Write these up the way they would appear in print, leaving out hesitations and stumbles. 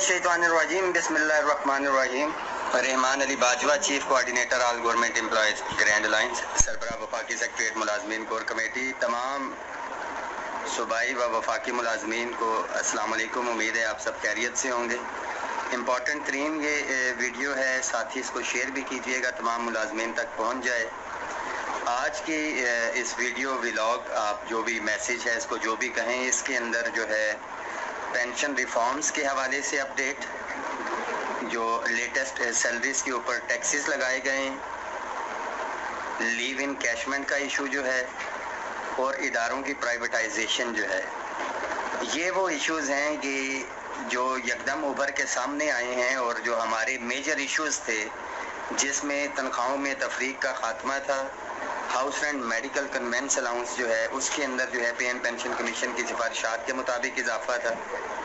मिनश्शैतानिर्रजीम बिस्मिल्लाहिर्रहमानिर्रहीम। Rehman Ali Bajwa, chief coordinator all government employees grand alliance, सरबराह वफाकी सेक्रेटरीट मुलाजमीन कोर कमेटी, तमाम सूबाई व वफाकी मुलाजमीन को अस्सलाम वालेकुम। उम्मीद है आप सब खैरियत से होंगे। इम्पॉर्टेंट तरीन ये वीडियो है, साथ ही इसको शेयर भी कीजिएगा, तमाम मुलाजमीन तक पहुँच जाए। आज की इस वीडियो व्लॉग, आप जो भी मैसेज है इसको जो भी कहें, इसके अंदर जो है पेंशन रिफॉर्म्स के हवाले से अपडेट, जो लेटेस्ट सैलरीज के ऊपर टैक्सेस लगाए गए हैं, लीव इन कैशमेंट का इशू जो है, और इदारों की प्राइवेटाइजेशन जो है, ये वो इश्यूज़ हैं कि जो यकदम उभर के सामने आए हैं और जो हमारे मेजर इश्यूज़ थे, जिसमें तनख्वाहों में तफरीक का खात्मा था, house rent medical conveyance allowance जो है उसके अंदर जो है पे एंड पेंशन कमीशन की सिफारिशात के मुताबिक इजाफा था,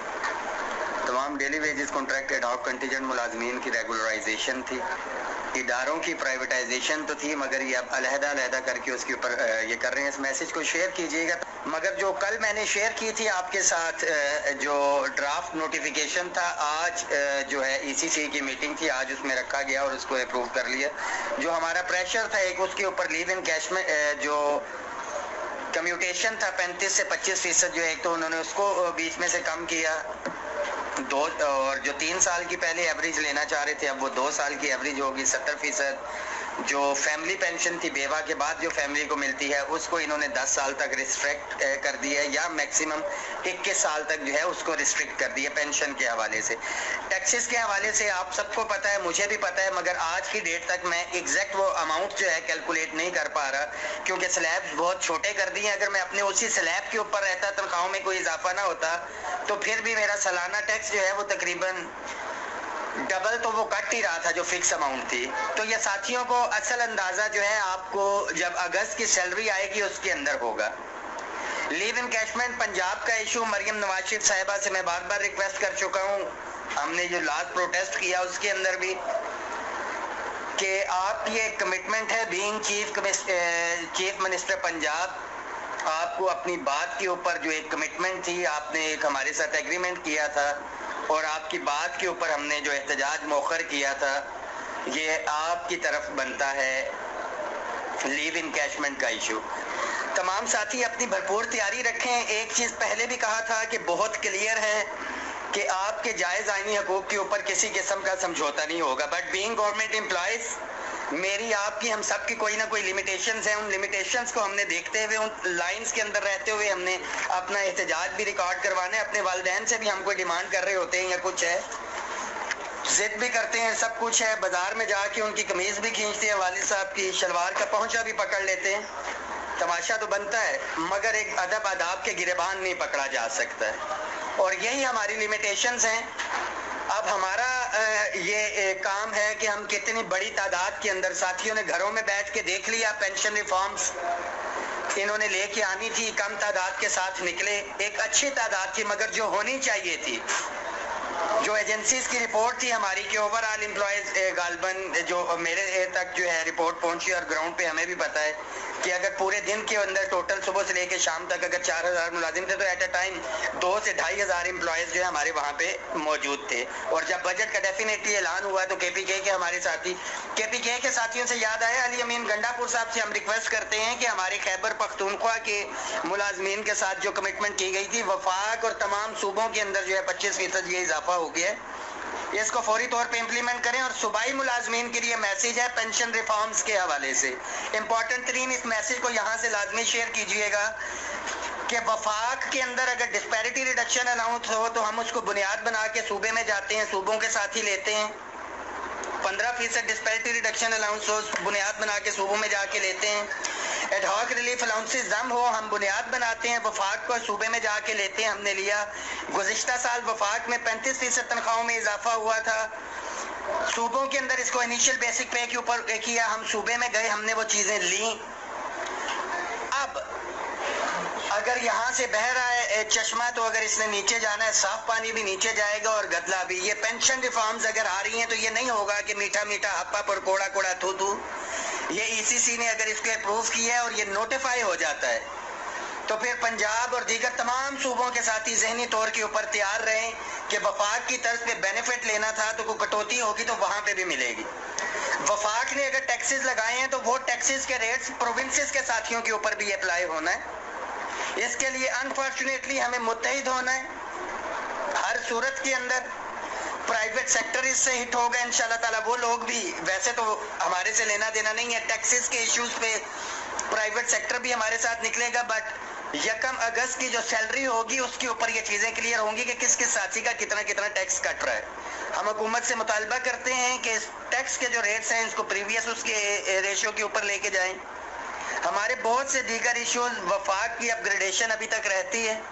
तमाम daily wages contract ad hoc contingent मुलाजमीन की रेगुलराइजेशन थी, इदारों की प्राइवेटाइजेशन तो थी, मगर ये अब अलहदा करके उसके ऊपर ये कर रहे हैं। इस मैसेज को शेयर कीजिएगा। मगर जो कल मैंने शेयर की थी आपके साथ, जो ड्राफ्ट नोटिफिकेशन था, आज जो है ECC की मीटिंग थी, आज उसमें रखा गया और उसको अप्रूव कर लिया। जो हमारा प्रेशर था एक, उसके ऊपर लीव इन कैश में जो कम्यूटेशन था 35 से 25%, जो एक तो उन्होंने उसको बीच में से कम किया, और जो 3 साल की पहले एवरेज लेना चाह रहे थे, अब वो 2 साल की एवरेज होगी 70%। जो फैमिली पेंशन थी बेवा के बाद जो फैमिली को मिलती है, उसको इन्होंने 10 साल तक रिस्ट्रिक्ट कर दिया है, या मैक्सिमम 21 साल तक जो है उसको रिस्ट्रिक्ट कर दिया। पेंशन के हवाले से, टैक्सेस के हवाले से आप सबको पता है, मुझे भी पता है, मगर आज की डेट तक मैं एग्जैक्ट वो अमाउंट जो है कैलकुलेट नहीं कर पा रहा, क्योंकि स्लैब्स बहुत छोटे कर दिए। अगर मैं अपने उसी स्लैब के ऊपर रहता, तनख्वाहों में कोई इजाफा ना होता, तो फिर भी मेरा सालाना टैक्स जो है वो तकरीबन डबल तो वो कट ही रहा था जो फिक्स अमाउंट थी। तो ये साथियों को असल अंदाज़ा जो है आपको जब अगस्त की सैलरी आएगी उसके अंदर होगा। लीव इन कैशमेंट पंजाब का इशू, मरियम नवाज शरीफ साहिबा से मैं बार बार रिक्वेस्ट कर चुका हूँ, हमने जो लास्ट प्रोटेस्ट किया उसके अंदर भी, कि आपकी एक कमिटमेंट है बीइंग चीफ मिनिस्टर पंजाब, आपको अपनी बात के ऊपर जो एक कमिटमेंट थी, आपने एक हमारे साथ एग्रीमेंट किया था, और आपकी बात के ऊपर हमने जो एहतजाज मौखर किया था, ये आपकी तरफ बनता है लीव इन कैशमेंट का इशू। तमाम साथी अपनी भरपूर तैयारी रखें। एक चीज़ पहले भी कहा था कि बहुत क्लियर है कि आपके जायज़ आईनी हकूक़ के ऊपर किसी किस्म का समझौता नहीं होगा, बट बीइंग गवर्नमेंट एम्प्लॉयज़, मेरी आपकी हम सब की कोई ना कोई लिमिटेशंस हैं। उन लिमिटेशंस को हमने देखते हुए, उन लाइंस के अंदर रहते हुए हमने अपना एहतजाज भी रिकॉर्ड करवाना है। अपने वालिदैन से भी हम कोई डिमांड कर रहे होते हैं या कुछ है, जिद भी करते हैं, सब कुछ है, बाजार में जाके उनकी कमीज़ भी खींचते हैं, वालिद साहब की शलवार का पहुंचा भी पकड़ लेते हैं, तमाशा तो बनता है, मगर एक अदब आदाब के गिरेबान नहीं पकड़ा जा सकता है, और यही हमारी लिमिटेशंस हैं। अब हमारा ये काम है कि हम कितनी बड़ी तादाद के अंदर, साथियों ने घरों में बैठ के देख लिया, पेंशन रिफॉर्म्स इन्होंने लेके आनी थी, कम तादाद के साथ निकले, एक अच्छी तादाद थी, मगर जो होनी चाहिए थी, जो एजेंसीज की रिपोर्ट थी हमारी कि ओवरऑल एम्प्लॉयज गालबन जो मेरे तक जो है रिपोर्ट पहुंची, और ग्राउंड पे हमें भी पता है कि अगर पूरे दिन के अंदर टोटल सुबह से लेकर शाम तक अगर 4000 मुलाजिम थे, तो एट अ टाइम 2 से 2500 एम्प्लॉयज़ जो है हमारे वहाँ पे मौजूद थे। और जब बजट का डेफिनेटली ऐलान हुआ तो KPK के हमारे साथी, KPK के साथियों से याद आया, अली अमीन गंडापुर साहब से हम रिक्वेस्ट करते हैं कि हमारे खैबर पख्तूनख्वा के मुलाजमीन के साथ जो कमिटमेंट की गई थी, वफाक और तमाम सूबों के अंदर जो है 25% ये इजाफा हो गया है, इसको फौरी तौर पे इम्प्लीमेंट करें। और सूबाई मुलाजमीन के लिए मैसेज है पेंशन रिफॉर्म्स के हवाले से, इम्पॉर्टेंट तरीन इस मैसेज को यहाँ से लाजमी शेयर कीजिएगा कि वफाक के अंदर अगर डिस्पैरिटी रिडक्शन अलाउंस हो तो हम उसको बुनियाद बना के सूबे में जाते हैं, सूबों के साथ ही लेते हैं। 15% डिस्पैरिटी रिडक्शन अलाउंस हो, बुनियाद बना के सूबों में जाके लेते हैं। एड हॉक रिलीफ अलाउंसेस जम हो, हम बुनियाद बनाते हैं, वफाक को सूबे में जाके लेते हैं। हमने लिया, गुज़िश्ता साल वफाक में 35% तनख्वाहों में इजाफा हुआ था, सूबों के अंदर इसको इनिशियल बेसिक पे के ऊपर किया, हम सूबे में गए, हमने वो चीज़ें ली। अब अगर यहाँ से बह रहा है चश्मा, तो अगर इसने नीचे जाना है, साफ पानी भी नीचे जाएगा और गदला भी। ये पेंशन रिफॉर्म्स अगर आ रही हैं तो ये नहीं होगा कि मीठा मीठा हप्पा पर कोड़ा कोड़ा थू। ये ECC ने अगर इसको अप्रूव किया है और ये नोटिफाई हो जाता है, तो फिर पंजाब और दीगर तमाम सूबों के साथी ज़हनी तौर के ऊपर तैयार रहें कि वफाक की तर्ज पे बेनिफिट लेना था तो कोई कटौती होगी तो वहाँ पे भी मिलेगी। वफाक ने अगर टैक्सेस लगाए हैं तो वो टैक्सेस के रेट्स प्रोविंसेस के साथियों के ऊपर भी अप्लाई होना है। इसके लिए अनफॉर्चुनेटली हमें मुत्तहिद होना है। हर सूरत के अंदर प्राइवेट सेक्टर इससे हिट होगा इंशाल्लाह ताला। वो लोग भी, वैसे तो हमारे से लेना देना नहीं है टैक्सेस के इश्यूज पे, प्राइवेट सेक्टर भी हमारे साथ निकलेगा, बट 1 अगस्त की जो सैलरी होगी उसके ऊपर ये चीज़ें क्लियर होंगी कि किस किस साथी का कितना कितना टैक्स कट रहा है। हम हुकूमत से मुतालबा करते हैं कि टैक्स के जो रेट्स हैं इसको प्रीवियस उसके रेशियो के ऊपर लेके जाएं। हमारे बहुत से दीगर इश्यूज, वफाक की अपग्रेडेशन अभी तक रहती है।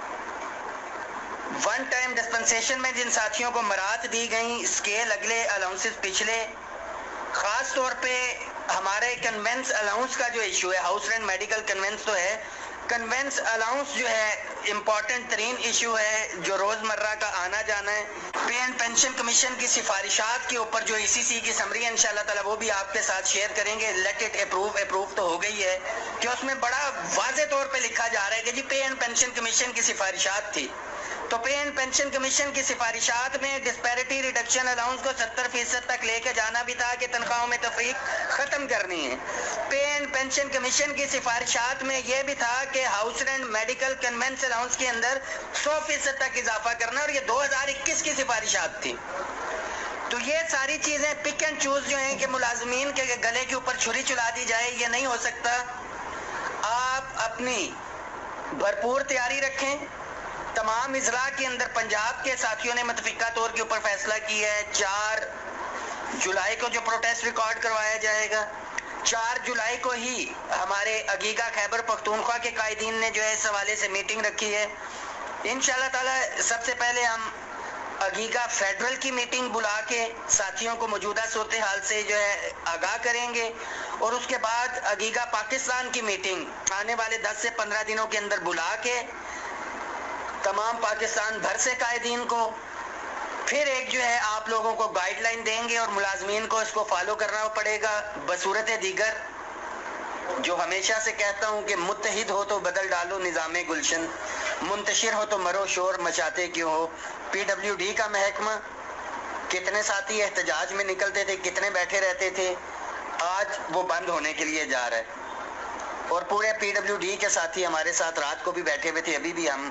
वन टाइम डिस्पेंसेशन में जिन साथियों को मराहत दी गई, स्केल अगले, अलाउंसेस पिछले, ख़ास तौर पे हमारे कन्वेंस अलाउंस का जो इशू है, हाउस रेंट मेडिकल कन्वेंस तो है, कन्वेंस अलाउंस जो है इम्पॉर्टेंट तरीन इशू है जो रोज़मर्रा का आना जाना है। पे एंड पेंशन कमीशन की सिफारिशात के ऊपर जो ECC की समरी है इंशाल्लाह ताला वो भी आपके साथ शेयर करेंगे। लेट इट अप्रूव तो हो गई है कि उसमें बड़ा वाज़े तौर पे लिखा जा रहा है कि जी पे एंड पेंशन कमीशन की सिफारिशात थी, तो पे एंड पेंशन कमीशन की सिफारिशात में डिस्पैरिटी रिडक्शन अलाउंस को 70% तक लेके जाना भी था कि तनख्वाहों में तफरीक ख़त्म करनी है। पे एंड पेंशन कमीशन की सिफारिशात में यह भी था कि house rent medical conveyance allowance के अंदर 100% तक इजाफा करना, और ये 2021 की सिफारिशात थी। तो ये सारी चीज़ें पिक एंड चूज जो हैं कि मुलाजमीन के गले के ऊपर छुरी चला दी जाए, ये नहीं हो सकता। आप अपनी भरपूर तैयारी रखें। तमाम इजला के अंदर पंजाब के साथियों ने मुतफिका तौर के ऊपर फैसला किया है 4 जुलाई को जो प्रोटेस्ट रिकॉर्ड करवाया जाएगा। 4 जुलाई को ही हमारे अगीगा खैबर पख्तूनख्वा के कायदीन ने जो है इस हवाले से मीटिंग रखी है। इंशाल्लाह ताला सबसे पहले हम अगीगा फेडरल की मीटिंग बुला के साथियों को मौजूदा सूरत हाल से जो है आगाह करेंगे, और उसके बाद अगीगा पाकिस्तान की मीटिंग आने वाले 10 से 15 दिनों के अंदर बुला के तमाम पाकिस्तान भर से कायदीन को फिर एक जो है आप लोगों को गाइडलाइन देंगे, और मुलाजमीन को इसको फॉलो करना पड़ेगा। बसूरत दीगर जो हमेशा से कहता हूँ कि मुत्तहिद हो तो बदल डालो निज़ामे गुलशन, मुंतशिर हो तो मरो शोर मचाते क्यों हो। PWD का महकमा, कितने साथी एहतजाज में निकलते थे, कितने बैठे रहते थे, आज वो बंद होने के लिए जा रहा है। और पूरे PWD के साथी हमारे साथ रात को भी बैठे हुए थे, अभी भी हम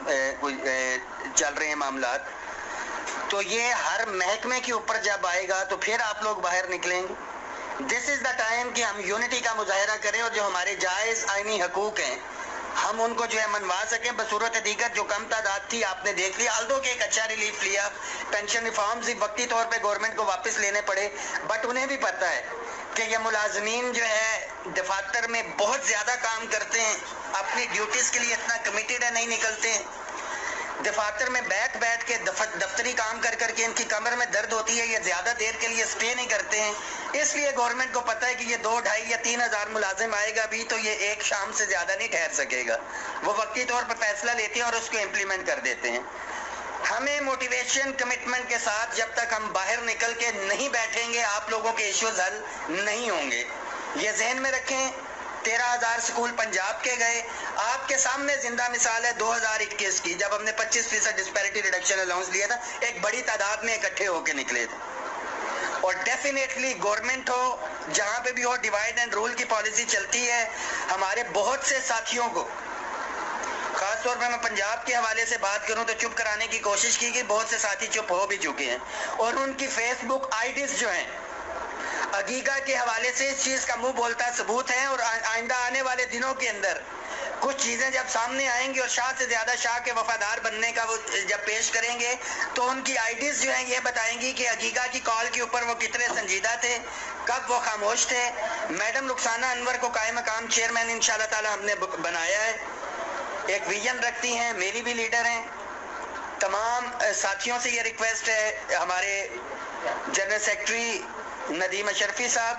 चल रहे हैं मामलात। तो ये हर महकमे के ऊपर जब आएगा तो फिर आप लोग बाहर निकलेंगे। दिस इज़ द टाइम कि हम यूनिटी का मुजाहरा करें और जो हमारे जायज़ आइनी हकूक़ हैं हम उनको जो है मनवा सकें। बसूरत दीगर जो कम तादाद थी आपने देख लिया, आल्दो के एक अच्छा रिलीफ लिया, पेंशन रिफॉर्म्स ही वक्ती तौर पे गवर्नमेंट को वापस लेने पड़े, बट उन्हें भी पता है कि ये मुलाजमीन जो है दफातर में बहुत ज़्यादा काम करते हैं, अपनी ड्यूटीज़ के लिए इतना कमिटेड है, नहीं निकलते हैं। दफातर में बैठ के दफ्तरी काम कर करके इनकी कमर में दर्द होती है, ये ज़्यादा देर के लिए स्टे नहीं करते हैं। इसलिए गवर्नमेंट को पता है कि ये 2, 2.5 या 3 हज़ार मुलाजिम आएगा भी तो ये एक शाम से ज़्यादा नहीं ठहर सकेगा। वो वक्ती तौर पर फैसला लेते हैं और उसको इम्प्लीमेंट कर देते हैं। हमें मोटिवेशन कमिटमेंट के साथ जब तक हम बाहर निकल के नहीं बैठेंगे आप लोगों के इश्यूज हल नहीं होंगे। ये जहन में रखें। 13,000 स्कूल पंजाब के गए, आपके सामने जिंदा मिसाल है 2021 की, जब हमने 25% डिस्पैरिटी रिडक्शन अलाउंस लिया था, एक बड़ी तादाद में इकट्ठे होकर निकले थे। और डेफिनेटली गवर्नमेंट हो जहाँ पे भी हो, डिवाइड एंड रूल की पॉलिसी चलती है। हमारे बहुत से साथियों को, खास तौर पे मैं पंजाब के हवाले से बात करूं तो चुप कराने की कोशिश की गई, बहुत से साथी चुप हो भी चुके हैं, और उनकी फेसबुक आईडीज जो हैं अगीगा के हवाले से इस चीज़ का मुंह बोलता सबूत है। और आइंदा आने वाले दिनों के अंदर कुछ चीज़ें जब सामने आएंगी और शाह से ज़्यादा शाह के वफादार बनने का वो जब पेश करेंगे तो उनकी आईडीज जो हैं ये बताएंगी कि अगीगा की कॉल के ऊपर वो कितने संजीदा थे, कब वो खामोश थे। मैडम रुखसाना अनवर को कायम मकाम चेयरमैन इंशाल्लाह ताला हमने बनाया है, एक विजन रखती हैं, मेरी भी लीडर हैं। तमाम साथियों से ये रिक्वेस्ट है, हमारे जनरल सेक्रेटरी नदीम अशरफी साहब,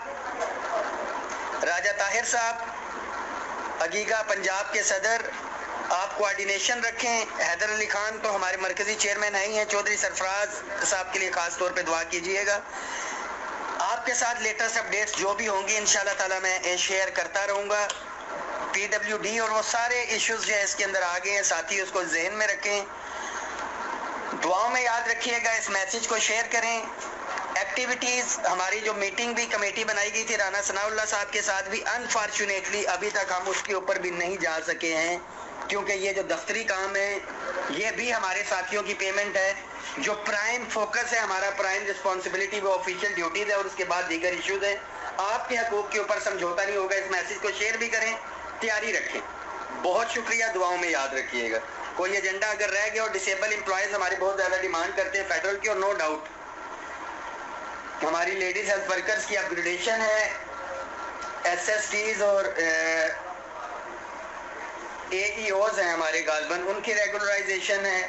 राजा ताहिर साहब, अगीगा पंजाब के सदर, आप कोऑर्डिनेशन रखें। हैदर अली खान तो हमारे मरकजी चेयरमैन ही हैं, चौधरी सरफराज साहब के लिए खास तौर पे दुआ कीजिएगा। आपके साथ लेटेस्ट अपडेट्स जो भी होंगी इंशाल्लाह ताला मैं शेयर करता रहूँगा। PWD اور وہ سارے ایشوز جو ہے اس کے اندر آ گئے ہیں. ساتھی اس کو ذہن میں رکھیں, دعاؤں میں یاد رکھیے گا, اس میسج کو شیئر کریں. ایکٹیویٹیز ہماری جو میٹنگ بھی کمیٹی بنائی گئی تھی رانا ثناء اللہ صاحب کے ساتھ بھی, انفارچونیٹلی ابھی تک ہم اس کے اوپر بھی نہیں جا سکے ہیں, کیونکہ یہ جو دفتری کام ہے یہ بھی ہمارے ساتھیوں کی پیمنٹ ہے. جو پرائم فوکس ہے, ہمارا پرائم رسپانسبلٹی وہ آفیشیل ڈیوٹیز ہے, اور اس کے بعد دیگر ایشوز ہیں. آپ کے حقوق کے اوپر سمجھوتا نہیں ہوگا. اس میسج کو شیئر بھی کریں, تیاری رکھیں. بہت شکریہ, دعاؤں میں یاد رکھیے گا. کوئی ایجنڈا اگر رہ گیا, اور ڈسیبل امپلائیز ہماری بہت زیادہ ڈیمانڈ کرتے ہیں فیڈرل کی, اور نو ڈاؤٹ ہماری لیڈیز ہیلتھ ورکرز کی اپ گریڈیشن ہے, SSTs اور AEOs ہیں ہمارے غالباً, ان کی ریگولرائزیشن ہے,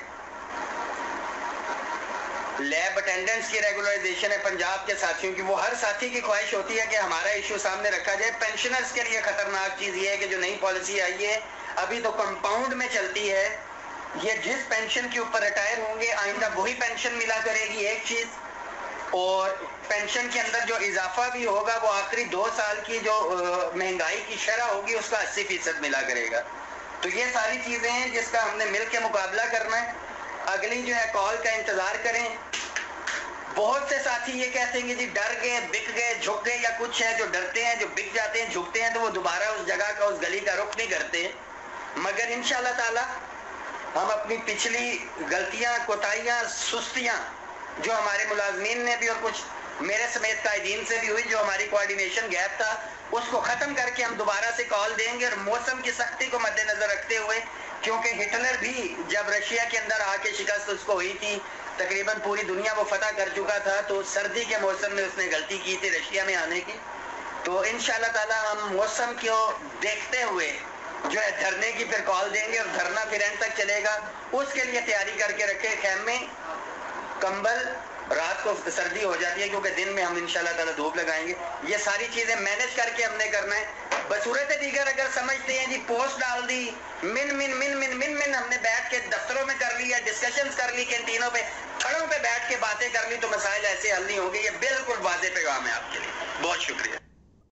لیب اٹینڈنٹس کی ریگولرائزیشن ہے پنجاب کے ساتھیوں کی. وہ ہر ساتھی کی خواہش ہوتی ہے کہ ہمارا ایشو سامنے رکھا جائے. پینشنرز کے لیے خطرناک چیز یہ ہے کہ جو نئی پالیسی آئی ہے ابھی تو کمپاؤنڈ میں چلتی ہے, یہ جس پینشن کے اوپر ریٹائر ہوں گے آئندہ وہی پینشن ملا کرے گی, ایک چیز. اور پینشن کے اندر جو اضافہ بھی ہوگا وہ آخری 2 سال کی جو مہنگائی کی شرح ہوگی اس کا 80% ملا کرے گا. تو یہ ساری چیزیں ہیں جس کا ہم نے مل کے مقابلہ کرنا ہے. اگلی جو ہے کال کا انتظار کریں. بہت سے ساتھی یہ کہتے ہیں کہ جی ڈر گئے, بک گئے, جھک گئے یا کچھ ہے. جو ڈرتے ہیں, جو بک جاتے ہیں, جھکتے ہیں, تو وہ دوبارہ اس جگہ کا, اس گلی کا رخ نہیں کرتے. مگر انشاءاللہ تعالی ہم اپنی پچھلی غلطیاں, کوتاہیاں, سستیاں جو ہمارے ملازمین نے بھی اور کچھ میرے سمیت قائدین سے بھی ہوئی, جو ہماری کوارڈینیشن گیپ تھا, اس کو ختم کر کے ہم دوبارہ سے کال دیں گے. اور موسم کی سختی کو مد نظر رکھتے ہوئے, کیونکہ ہٹلر بھی جب رشیا کے اندر آ کے شکست اس کو ہوئی تھی, تقریباً پوری دنیا وہ فتح کر چکا تھا, تو سردی کے موسم میں اس نے غلطی کی تھی رشیا میں آنے کی. تو انشاءاللہ تعالی ہم موسم کو دیکھتے ہوئے جو ہے دھرنے کی پھر کال دیں گے, اور دھرنا پھر اینڈ تک چلے گا. اس کے لیے تیاری کر کے رکھے, خیمے, کمبل. رات کو سردی ہو جاتی ہے کیونکہ دن میں ہم انشاءاللہ تعالی دھوپ لگائیں گے. یہ ساری چیزیں مینج کر کے ہم نے کرنا ہے. بصورت دیگر اگر سمجھتے ہیں جی پوسٹ ڈال دی, ہم نے بیٹھ کے دفتروں میں کر لیا, ڈسکشنز کر لی, کینٹینوں پہ کھڑوں پہ بیٹھ کے باتیں کر لی, تو مسائل ایسے حل نہیں ہوں گے. یہ بالکل واضح پیغام ہے آپ کے لیے. بہت شکریہ.